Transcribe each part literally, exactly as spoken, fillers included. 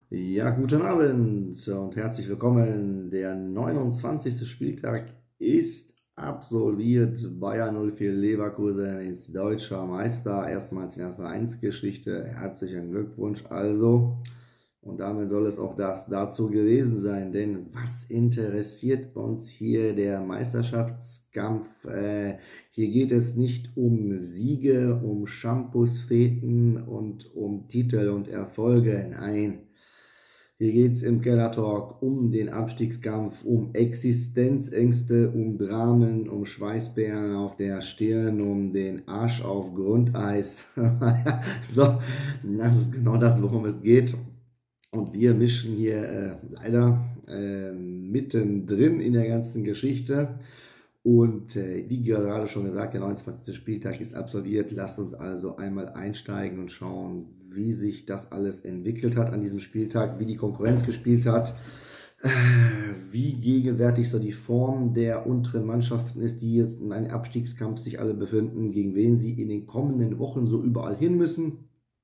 Ja, guten Abend und herzlich willkommen. Der neunundzwanzigste Spieltag ist absolviert. Bayern null vier Leverkusen ist deutscher Meister, erstmals in der Vereinsgeschichte. Herzlichen Glückwunsch also. Und damit soll es auch das dazu gewesen sein, denn was interessiert uns hier der Meisterschaftskampf? Äh, hier geht es nicht um Siege, um Shampoos, Feten und um Titel und Erfolge. Nein. Hier geht es im Keller Talk um den Abstiegskampf, um Existenzängste, um Dramen, um Schweißperlen auf der Stirn, um den Arsch auf Grundeis. So, das ist genau das, worum es geht. Und wir mischen hier äh, leider äh, mittendrin in der ganzen Geschichte. Und äh, wie gerade schon gesagt, der neunundzwanzigste Spieltag ist absolviert. Lasst uns also einmal einsteigen und schauen, wie sich das alles entwickelt hat an diesem Spieltag, wie die Konkurrenz gespielt hat, äh, wie gegenwärtig so die Form der unteren Mannschaften ist, die jetzt in einem Abstiegskampf sich alle befinden, gegen wen sie in den kommenden Wochen so überall hin müssen.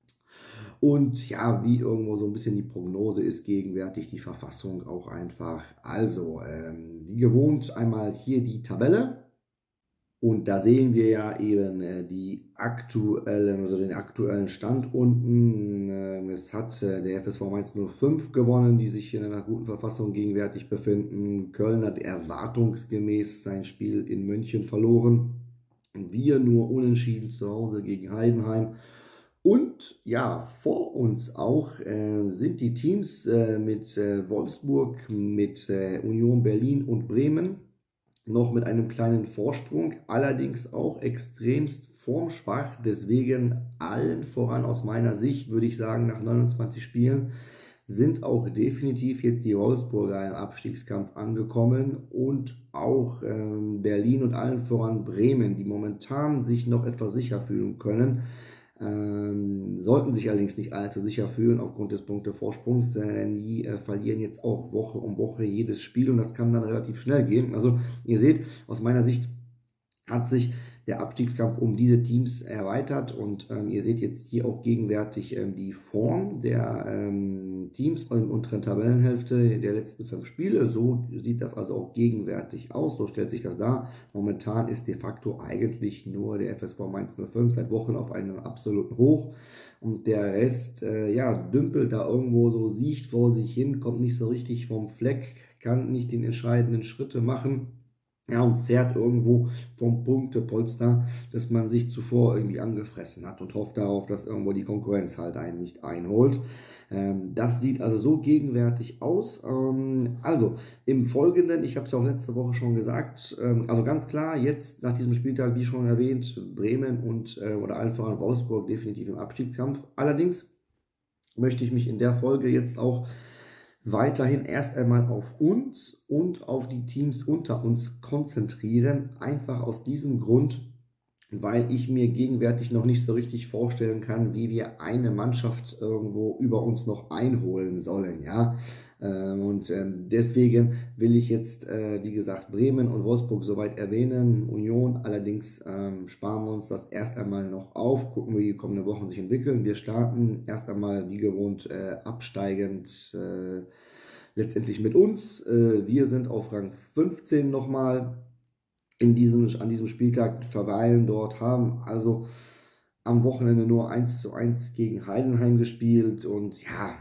Und ja, wie irgendwo so ein bisschen die Prognose ist gegenwärtig, die Verfassung auch einfach. Also, ähm, wie gewohnt, einmal hier die Tabelle. Und da sehen wir ja eben äh, die aktuellen, also den aktuellen Stand unten. Ähm, es hat äh, der F S V Mainz null fünf gewonnen, die sich in einer guten Verfassung gegenwärtig befinden. Köln hat erwartungsgemäß sein Spiel in München verloren. Und wir nur unentschieden zu Hause gegen Heidenheim. Und ja, vor uns auch äh, sind die Teams äh, mit äh, Wolfsburg, mit äh, Union Berlin und Bremen noch mit einem kleinen Vorsprung, allerdings auch extremst formschwach. Deswegen allen voran aus meiner Sicht, würde ich sagen, nach neunundzwanzig Spielen sind auch definitiv jetzt die Wolfsburger im Abstiegskampf angekommen und auch ähm, Berlin und allen voran Bremen, die momentan sich noch etwas sicher fühlen können. Ähm, sollten sich allerdings nicht allzu sicher fühlen aufgrund des Punktevorsprungs, denn die äh, verlieren jetzt auch Woche um Woche jedes Spiel und das kann dann relativ schnell gehen. Also ihr seht, aus meiner Sicht hat sich der Abstiegskampf um diese Teams erweitert und ähm, ihr seht jetzt hier auch gegenwärtig ähm, die Form der ähm, Teams in der unteren Tabellenhälfte der letzten fünf Spiele. So sieht das also auch gegenwärtig aus, so stellt sich das dar. Momentan ist de facto eigentlich nur der F S V Mainz null fünf seit Wochen auf einem absoluten Hoch und der Rest, äh, ja, dümpelt da irgendwo so, siecht vor sich hin, kommt nicht so richtig vom Fleck, kann nicht den entscheidenden Schritte machen. Ja, und zerrt irgendwo vom Punktepolster, das man sich zuvor irgendwie angefressen hat und hofft darauf, dass irgendwo die Konkurrenz halt einen nicht einholt. Ähm, das sieht also so gegenwärtig aus. Ähm, also im Folgenden, ich habe es ja auch letzte Woche schon gesagt, ähm, also ganz klar, jetzt nach diesem Spieltag, wie schon erwähnt, Bremen und äh, oder allen voran Wolfsburg definitiv im Abstiegskampf. Allerdings möchte ich mich in der Folge jetzt auch weiterhin erst einmal auf uns und auf die Teams unter uns konzentrieren. Einfach aus diesem Grund, weil ich mir gegenwärtig noch nicht so richtig vorstellen kann, wie wir eine Mannschaft irgendwo über uns noch einholen sollen, ja. Und deswegen will ich jetzt, wie gesagt, Bremen und Wolfsburg soweit erwähnen. Union allerdings sparen wir uns das erst einmal noch auf, gucken, wie die kommenden Wochen sich entwickeln. Wir starten erst einmal wie gewohnt absteigend letztendlich mit uns. Wir sind auf Rang fünfzehn nochmal in diesem, an diesem Spieltag, verweilen dort, haben also am Wochenende nur eins zu eins gegen Heidenheim gespielt und ja,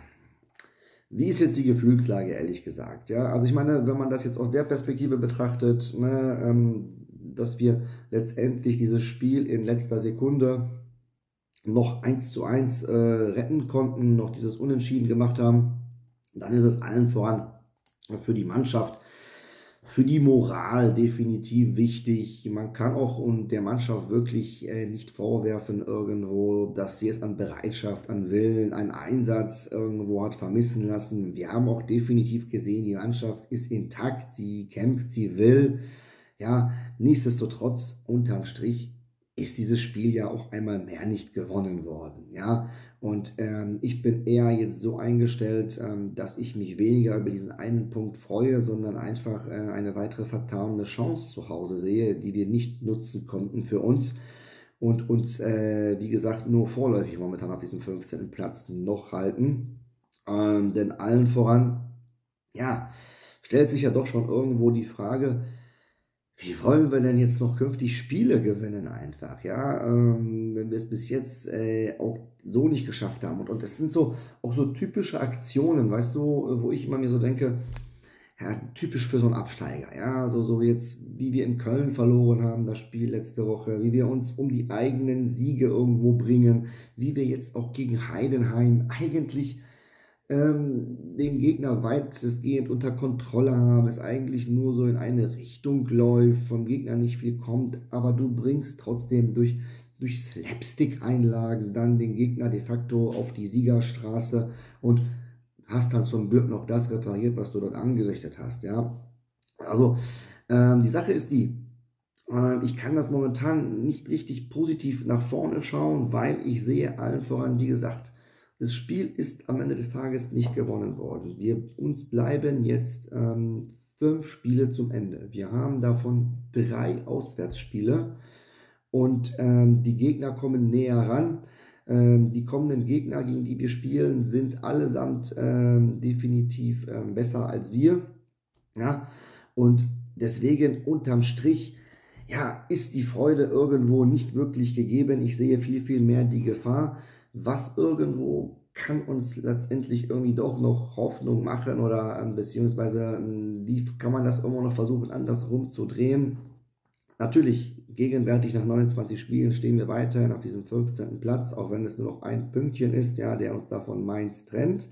wie ist jetzt die Gefühlslage, ehrlich gesagt? Ja, also ich meine, wenn man das jetzt aus der Perspektive betrachtet, ne, ähm, dass wir letztendlich dieses Spiel in letzter Sekunde noch eins zu eins äh, retten konnten, noch dieses Unentschieden gemacht haben, dann ist es allen voran für die Mannschaft, für die Moral definitiv wichtig. Man kann auch und der Mannschaft wirklich äh, nicht vorwerfen irgendwo, dass sie es an Bereitschaft, an Willen, an Einsatz irgendwo hat vermissen lassen. Wir haben auch definitiv gesehen, die Mannschaft ist intakt, sie kämpft, sie will. Ja, nichtsdestotrotz, unterm Strich ist dieses Spiel ja auch einmal mehr nicht gewonnen worden. Ja, und ähm, ich bin eher jetzt so eingestellt, ähm, dass ich mich weniger über diesen einen Punkt freue, sondern einfach äh, eine weitere vertane Chance zu Hause sehe, die wir nicht nutzen konnten für uns und uns, äh, wie gesagt, nur vorläufig momentan auf diesem fünfzehnten Platz noch halten. Ähm, denn allen voran, ja, stellt sich ja doch schon irgendwo die Frage, wie wollen wir denn jetzt noch künftig Spiele gewinnen einfach, ja, ähm, wenn wir es bis jetzt äh, auch so nicht geschafft haben. Und, und das sind so auch so typische Aktionen, weißt du, wo ich immer mir so denke, ja, typisch für so einen Absteiger, ja, so, so jetzt, wie wir in Köln verloren haben, das Spiel letzte Woche, wie wir uns um die eigenen Siege irgendwo bringen, wie wir jetzt auch gegen Heidenheim eigentlich ähm, den Gegner weitestgehend unter Kontrolle haben, es eigentlich nur so in eine Richtung läuft, vom Gegner nicht viel kommt, aber du bringst trotzdem durch, durch Slapstick-Einlagen dann den Gegner de facto auf die Siegerstraße und hast dann zum Glück noch das repariert, was du dort angerichtet hast, ja. Also, ähm, die Sache ist die, ähm, ich kann das momentan nicht richtig positiv nach vorne schauen, weil ich sehe allen voran, wie gesagt, das Spiel ist am Ende des Tages nicht gewonnen worden. Wir, uns bleiben jetzt ähm, fünf Spiele zum Ende. Wir haben davon drei Auswärtsspiele und ähm, die Gegner kommen näher ran. Ähm, die kommenden Gegner, gegen die wir spielen, sind allesamt ähm, definitiv ähm, besser als wir. Ja? Und deswegen unterm Strich, ja, ist die Freude irgendwo nicht wirklich gegeben. Ich sehe viel, viel mehr die Gefahr, was irgendwo kann uns letztendlich irgendwie doch noch Hoffnung machen oder ähm, beziehungsweise ähm, wie kann man das immer noch versuchen, andersrum zu drehen. Natürlich, gegenwärtig nach neunundzwanzig Spielen stehen wir weiterhin auf diesem fünfzehnten Platz, auch wenn es nur noch ein Pünktchen ist, ja, der uns da von Mainz trennt.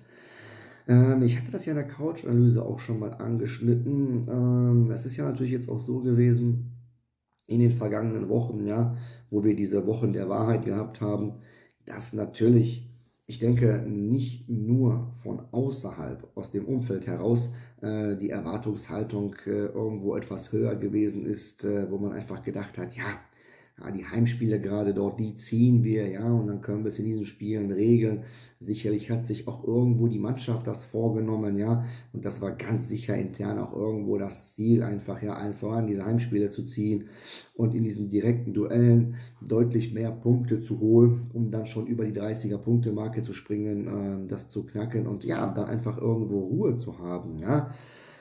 Ähm, ich hatte das ja in der Couch-Analyse auch schon mal angeschnitten. Ähm, es ist ja natürlich jetzt auch so gewesen in den vergangenen Wochen, ja, wo wir diese Wochen der Wahrheit gehabt haben, dass natürlich, ich denke, nicht nur von außerhalb, aus dem Umfeld heraus, äh, die Erwartungshaltung äh, irgendwo etwas höher gewesen ist, äh, wo man einfach gedacht hat, ja, ja, die Heimspiele gerade dort, die ziehen wir, ja, und dann können wir es in diesen Spielen regeln. Sicherlich hat sich auch irgendwo die Mannschaft das vorgenommen, ja, und das war ganz sicher intern auch irgendwo das Ziel, einfach, ja, allen voran diese Heimspiele zu ziehen und in diesen direkten Duellen deutlich mehr Punkte zu holen, um dann schon über die dreißiger-Punkte-Marke zu springen, äh, das zu knacken und ja, dann einfach irgendwo Ruhe zu haben, ja,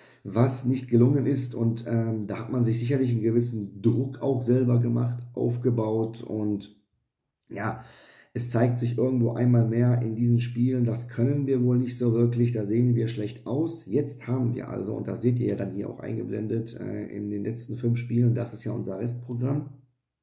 was nicht gelungen ist. Und ähm, da hat man sich sicherlich einen gewissen Druck auch selber gemacht, aufgebaut. Und ja, es zeigt sich irgendwo einmal mehr in diesen Spielen, das können wir wohl nicht so wirklich, da sehen wir schlecht aus. Jetzt haben wir also, und das seht ihr ja dann hier auch eingeblendet, äh, in den letzten fünf Spielen, das ist ja unser Restprogramm.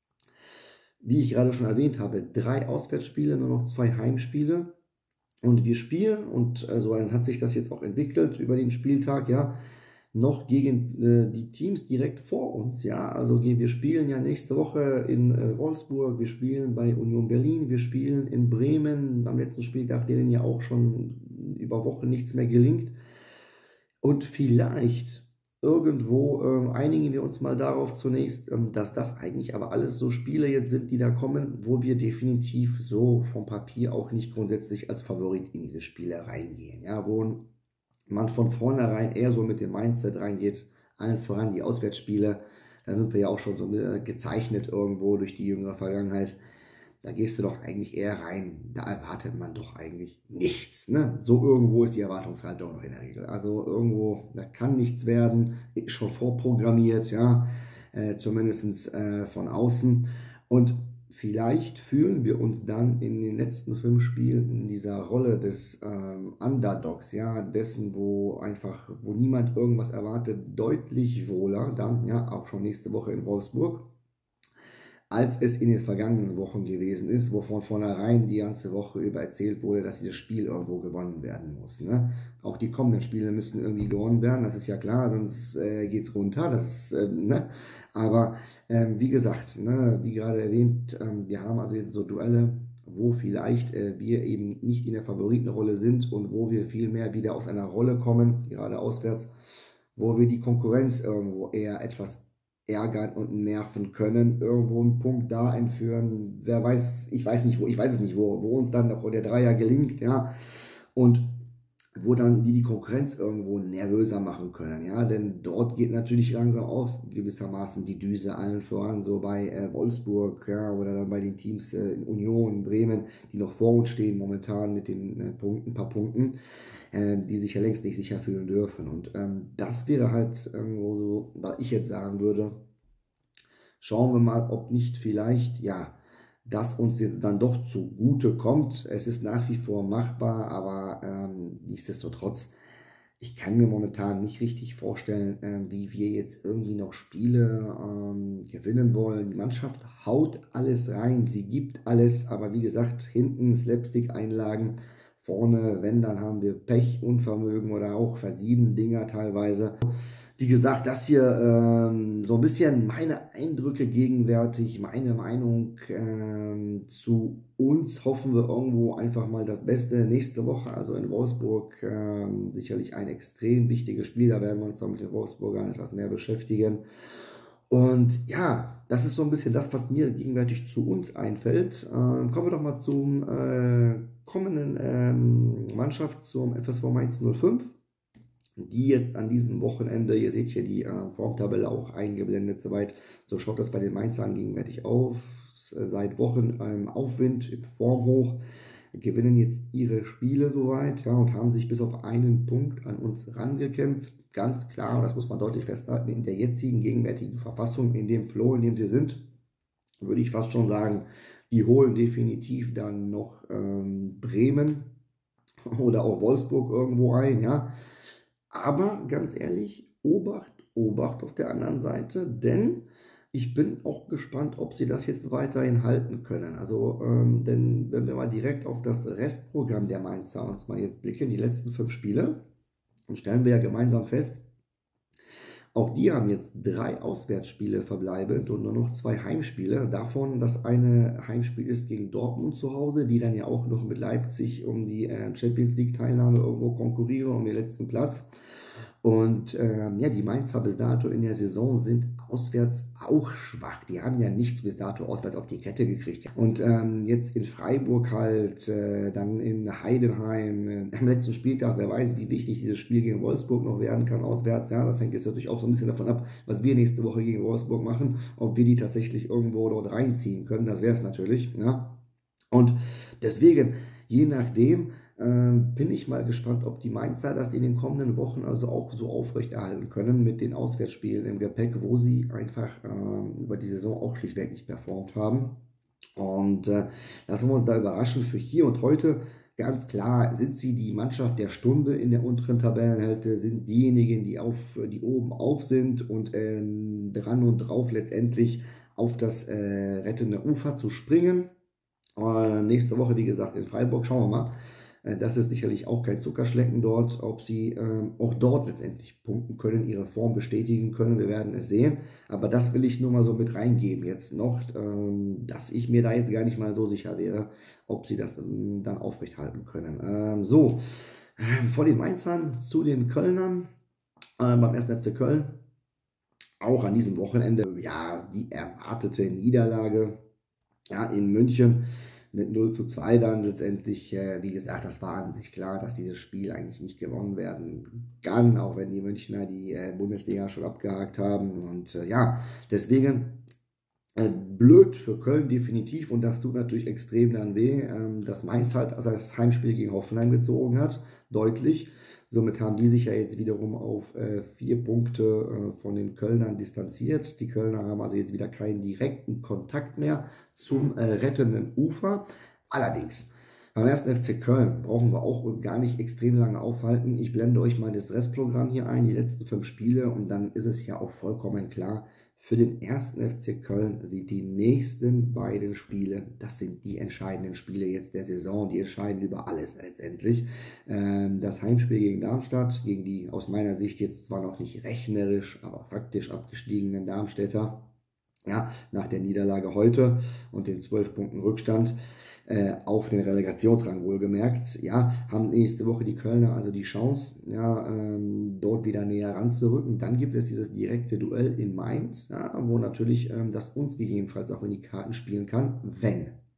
Wie ich gerade schon erwähnt habe, drei Auswärtsspiele, nur noch zwei Heimspiele. Und wir spielen, und äh, so hat sich das jetzt auch entwickelt über den Spieltag, ja, noch gegen äh, die Teams direkt vor uns, ja, also wir spielen ja nächste Woche in äh, Wolfsburg, wir spielen bei Union Berlin, wir spielen in Bremen, am letzten Spieltag, denen ja auch schon über Wochen nichts mehr gelingt, und vielleicht irgendwo ähm, einigen wir uns mal darauf zunächst, ähm, dass das eigentlich aber alles so Spiele jetzt sind, die da kommen, wo wir definitiv so vom Papier auch nicht grundsätzlich als Favorit in diese Spiele reingehen, ja, wo man von vornherein eher so mit dem Mindset reingeht, allen voran die Auswärtsspiele, da sind wir ja auch schon so gezeichnet irgendwo durch die jüngere Vergangenheit, da gehst du doch eigentlich eher rein, da erwartet man doch eigentlich nichts, ne? So irgendwo ist die Erwartungshaltung noch in der Regel, also irgendwo, da kann nichts werden, ist schon vorprogrammiert, ja, äh, zumindest äh, von außen, und vielleicht fühlen wir uns dann in den letzten fünf Spielen in dieser Rolle des ähm, Underdogs, ja, dessen, wo einfach, wo niemand irgendwas erwartet, deutlich wohler, dann, ja, auch schon nächste Woche in Wolfsburg, als es in den vergangenen Wochen gewesen ist, wo von vornherein die ganze Woche über erzählt wurde, dass dieses Spiel irgendwo gewonnen werden muss. Ne? Auch die kommenden Spiele müssen irgendwie gewonnen werden, das ist ja klar, sonst äh, geht es runter. Das, äh, ne? Aber ähm, wie gesagt, ne, wie gerade erwähnt, ähm, wir haben also jetzt so Duelle, wo vielleicht äh, wir eben nicht in der Favoritenrolle sind und wo wir vielmehr wieder aus einer Rolle kommen, gerade auswärts, wo wir die Konkurrenz irgendwo eher etwas ärgern und nerven können, irgendwo einen Punkt da einführen, wer weiß, ich weiß nicht wo, ich weiß es nicht wo, wo uns dann noch der Dreier gelingt, ja, und wo dann die die Konkurrenz irgendwo nervöser machen können, ja, denn dort geht natürlich langsam auch gewissermaßen die Düse allen voran, so bei äh, Wolfsburg, ja, oder dann bei den Teams äh, in Union, Bremen, die noch vor uns stehen momentan mit den äh, Punkten, ein paar Punkten, äh, die sich ja längst nicht sicher fühlen dürfen, und ähm, das wäre halt irgendwo so, was ich jetzt sagen würde, schauen wir mal, ob nicht vielleicht, ja, das uns jetzt dann doch zugute kommt. Es ist nach wie vor machbar, aber ähm, nichtsdestotrotz, ich kann mir momentan nicht richtig vorstellen, äh, wie wir jetzt irgendwie noch Spiele ähm, gewinnen wollen. Die Mannschaft haut alles rein, sie gibt alles, aber wie gesagt, hinten Slapstick-Einlagen, vorne, wenn, dann haben wir Pech, Unvermögen oder auch versieben Dinger teilweise. Wie gesagt, das hier ähm, so ein bisschen meine Eindrücke gegenwärtig, meine Meinung ähm, zu uns. Hoffen wir irgendwo einfach mal das Beste nächste Woche, also in Wolfsburg. Ähm, sicherlich ein extrem wichtiges Spiel, da werden wir uns noch mit den Wolfsburgern etwas mehr beschäftigen. Und ja, das ist so ein bisschen das, was mir gegenwärtig zu uns einfällt. Ähm, kommen wir doch mal zum äh, kommenden ähm, Mannschaft, zum F S V Mainz null fünf. Die jetzt an diesem Wochenende, ihr seht hier die äh, Formtabelle auch eingeblendet, soweit, so schaut das bei den Mainzern gegenwärtig auf, seit Wochen ähm, Aufwind, in Form hoch, gewinnen jetzt ihre Spiele soweit, ja, und haben sich bis auf einen Punkt an uns rangekämpft, ganz klar, das muss man deutlich festhalten, in der jetzigen gegenwärtigen Verfassung, in dem Flow, in dem sie sind, würde ich fast schon sagen, die holen definitiv dann noch ähm, Bremen oder auch Wolfsburg irgendwo ein, ja. Aber ganz ehrlich, Obacht, Obacht auf der anderen Seite, denn ich bin auch gespannt, ob sie das jetzt weiterhin halten können. Also, ähm, denn wenn wir mal direkt auf das Restprogramm der Mainzer uns mal jetzt blicken, die letzten fünf Spiele, dann stellen wir ja gemeinsam fest, auch die haben jetzt drei Auswärtsspiele verbleibend und nur noch zwei Heimspiele. Davon das eine Heimspiel ist gegen Dortmund zu Hause, die dann ja auch noch mit Leipzig um die äh, Champions League-Teilnahme irgendwo konkurrieren, um den letzten Platz. Und ähm, ja, die Mainzer bis dato in der Saison sind auswärts auch schwach. Die haben ja nichts bis dato auswärts auf die Kette gekriegt. Und ähm, jetzt in Freiburg halt, äh, dann in Heidenheim, äh, am letzten Spieltag, wer weiß, wie wichtig dieses Spiel gegen Wolfsburg noch werden kann auswärts. Ja, das hängt jetzt natürlich auch so ein bisschen davon ab, was wir nächste Woche gegen Wolfsburg machen, ob wir die tatsächlich irgendwo dort reinziehen können. Das wäre es natürlich. Ja. Und deswegen, je nachdem, ähm, bin ich mal gespannt, ob die Mainzer das in den kommenden Wochen also auch so aufrechterhalten können mit den Auswärtsspielen im Gepäck, wo sie einfach ähm, über die Saison auch schlichtweg nicht performt haben. Und äh, lassen wir uns da überraschen. Für hier und heute ganz klar sind sie die Mannschaft der Stunde in der unteren Tabellenhälfte, sind diejenigen, die, auf, die oben auf sind und äh, dran und drauf letztendlich auf das äh, rettende Ufer zu springen. Äh, nächste Woche, wie gesagt, in Freiburg, schauen wir mal. Äh, das ist sicherlich auch kein Zuckerschlecken dort, ob sie ähm, auch dort letztendlich punkten können, ihre Form bestätigen können. Wir werden es sehen. Aber das will ich nur mal so mit reingeben jetzt noch, ähm, dass ich mir da jetzt gar nicht mal so sicher wäre, ob sie das ähm, dann aufrechthalten können. Ähm, so, äh, vor den Mainzern zu den Kölnern, äh, beim ersten F C Köln. Auch an diesem Wochenende, ja, die erwartete Niederlage. Ja, in München mit null zu zwei dann letztendlich, äh, wie gesagt, das war an sich klar, dass dieses Spiel eigentlich nicht gewonnen werden kann, auch wenn die Münchner die äh, Bundesliga schon abgehakt haben. Und äh, ja, deswegen äh, blöd für Köln definitiv, und das tut natürlich extrem dann weh, ähm, dass Mainz halt also das Heimspiel gegen Hoffenheim gezogen hat, deutlich. Somit haben die sich ja jetzt wiederum auf äh, vier Punkte äh, von den Kölnern distanziert. Die Kölner haben also jetzt wieder keinen direkten Kontakt mehr zum äh, rettenden Ufer. Allerdings, beim ersten F C Köln brauchen wir auch uns gar nicht extrem lange aufhalten. Ich blende euch mal das Restprogramm hier ein, die letzten fünf Spiele, und dann ist es ja auch vollkommen klar, für den ersten F C Köln sind die nächsten beiden Spiele, das sind die entscheidenden Spiele jetzt der Saison, die entscheiden über alles letztendlich. Ähm, das Heimspiel gegen Darmstadt, gegen die aus meiner Sicht jetzt zwar noch nicht rechnerisch, aber faktisch abgestiegenen Darmstädter, ja, nach der Niederlage heute und den zwölf Punkten Rückstand äh, auf den Relegationsrang wohlgemerkt, ja, haben nächste Woche die Kölner also die Chance, ja, ähm, dort wieder näher ranzurücken. Dann gibt es dieses direkte Duell in Mainz, ja, wo natürlich ähm, das uns gegebenenfalls auch in die Karten spielen kann, wenn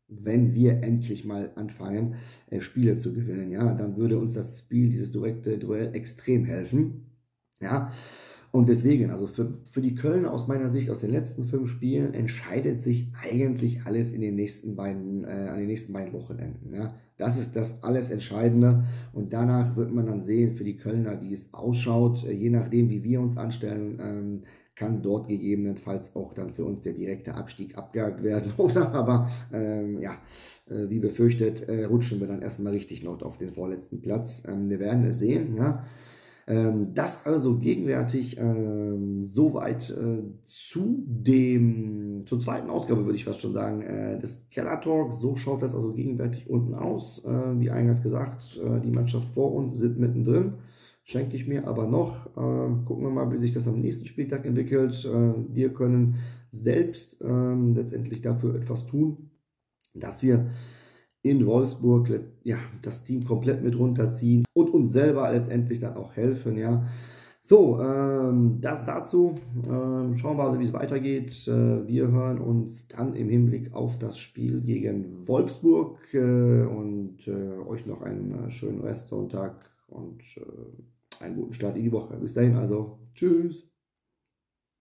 wenn wir endlich mal anfangen, äh, Spiele zu gewinnen. Ja, dann würde uns das Spiel, dieses direkte Duell extrem helfen. Ja, und deswegen, also für, für die Kölner aus meiner Sicht, aus den letzten fünf Spielen, entscheidet sich eigentlich alles in den nächsten beiden, äh, an den nächsten beiden Wochenenden. Ja. Das ist das alles Entscheidende. Und danach wird man dann sehen, für die Kölner, wie es ausschaut. Äh, je nachdem, wie wir uns anstellen, ähm, kann dort gegebenenfalls auch dann für uns der direkte Abstieg abgehakt werden. Oder aber, ähm, ja, äh, wie befürchtet, äh, rutschen wir dann erstmal richtig noch auf den vorletzten Platz. Ähm, wir werden es sehen, ja. Ähm, das also gegenwärtig ähm, soweit äh, zu dem, zur zweiten Ausgabe, würde ich fast schon sagen, äh, des Keller Talks. So schaut das also gegenwärtig unten aus. Äh, wie eingangs gesagt, äh, die Mannschaft vor uns sind mittendrin. Schenke ich mir aber noch. Äh, gucken wir mal, wie sich das am nächsten Spieltag entwickelt. Äh, wir können selbst ähm, letztendlich dafür etwas tun, dass wir in Wolfsburg ja, das Team komplett mit runterziehen und uns selber letztendlich dann auch helfen. Ja. So, ähm, das dazu. Ähm, schauen wir also, wie es weitergeht. Äh, wir hören uns dann im Hinblick auf das Spiel gegen Wolfsburg äh, und äh, euch noch einen äh, schönen Restsonntag und äh, einen guten Start in die Woche. Bis dahin also. Tschüss.